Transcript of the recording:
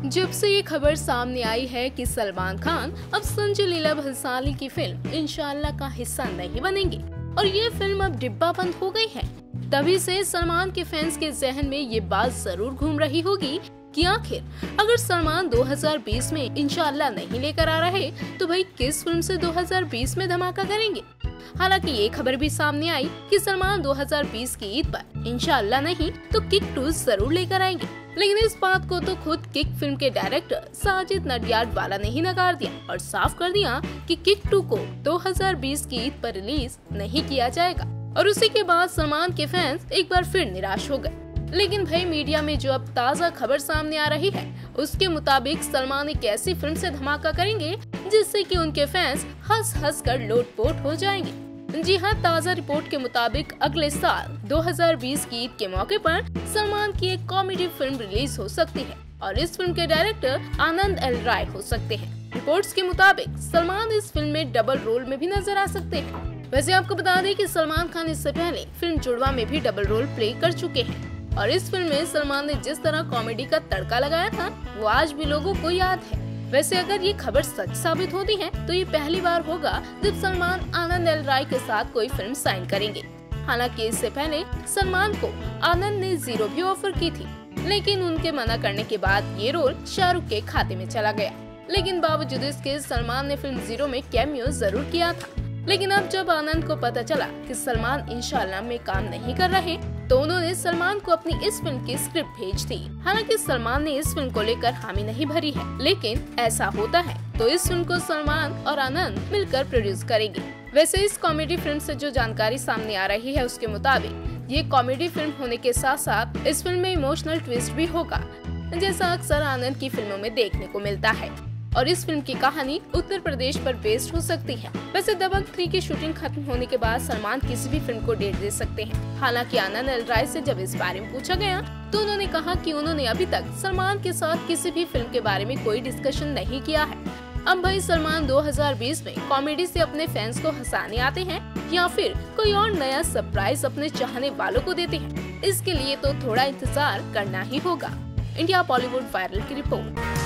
जब से ये खबर सामने आई है कि सलमान खान अब संजय लीला भंसाली की फिल्म इंशाल्लाह का हिस्सा नहीं बनेंगे और ये फिल्म अब डिब्बा बंद हो गई है, तभी से सलमान के फैंस के जहन में ये बात जरूर घूम रही होगी कि आखिर अगर सलमान 2020 में इंशाल्लाह नहीं लेकर आ रहे तो भाई किस फिल्म से 2020 में धमाका करेंगे। हालांकि ये खबर भी सामने आई कि सलमान 2020 की ईद पर इंशाल्लाह नहीं तो किक 2 जरूर लेकर आएंगे, लेकिन इस बात को तो खुद किक फिल्म के डायरेक्टर साजिद नडियाडवाला ने ही नकार दिया और साफ कर दिया कि किक 2 को 2020 की ईद पर रिलीज नहीं किया जाएगा। और उसी के बाद सलमान के फैंस एक बार फिर निराश हो गए। लेकिन भाई मीडिया में जो अब ताज़ा खबर सामने आ रही है उसके मुताबिक सलमान एक ऐसी फिल्म से धमाका करेंगे जिससे कि उनके फैंस हंस हंस कर लोटपोट हो जाएंगे। जी हाँ, ताज़ा रिपोर्ट के मुताबिक अगले साल 2020 की ईद के मौके पर सलमान की एक कॉमेडी फिल्म रिलीज हो सकती है और इस फिल्म के डायरेक्टर आनंद एल राय हो सकते हैं। रिपोर्ट्स के मुताबिक सलमान इस फिल्म में डबल रोल में भी नजर आ सकते हैं। वैसे आपको बता दें कि सलमान खान इससे पहले फिल्म जुड़वा में भी डबल रोल प्ले कर चुके हैं और इस फिल्म में सलमान ने जिस तरह कॉमेडी का तड़का लगाया था वो आज भी लोगों को याद है। वैसे अगर ये खबर सच साबित होती है तो ये पहली बार होगा जब सलमान आनंद एल राय के साथ कोई फिल्म साइन करेंगे। हालांकि इससे पहले सलमान को आनंद ने 0 भी ऑफर की थी, लेकिन उनके मना करने के बाद ये रोल शाहरुख के खाते में चला गया। लेकिन बावजूद इसके सलमान ने फिल्म 0 में कैमियो जरूर किया था। लेकिन अब जब आनंद को पता चला कि सलमान इंशाल्लाह में काम नहीं कर रहे तो उन्होंने सलमान को अपनी इस फिल्म की स्क्रिप्ट भेज दी। हालांकि सलमान ने इस फिल्म को लेकर हामी नहीं भरी है, लेकिन ऐसा होता है तो इस फिल्म को सलमान और आनंद मिलकर प्रोड्यूस करेंगे। वैसे इस कॉमेडी फिल्म से जो जानकारी सामने आ रही है उसके मुताबिक ये कॉमेडी फिल्म होने के साथ साथ इस फिल्म में इमोशनल ट्विस्ट भी होगा, जैसा अक्सर आनंद की फिल्मों में देखने को मिलता है। और इस फिल्म की कहानी उत्तर प्रदेश पर बेस्ड हो सकती है। वैसे दबंग 3 की शूटिंग खत्म होने के बाद सलमान किसी भी फिल्म को डेट दे सकते हैं। हालांकि आनंद एल राय से जब इस बारे में पूछा गया तो उन्होंने कहा कि उन्होंने अभी तक सलमान के साथ किसी भी फिल्म के बारे में कोई डिस्कशन नहीं किया है। अब भाई सलमान 2020 में कॉमेडी से अपने फैंस को हंसाने आते हैं या फिर कोई और नया सरप्राइज अपने चाहने वालों को देते हैं, इसके लिए तो थोड़ा इंतजार करना ही होगा। इंडिया बॉलीवुड वायरल की रिपोर्ट।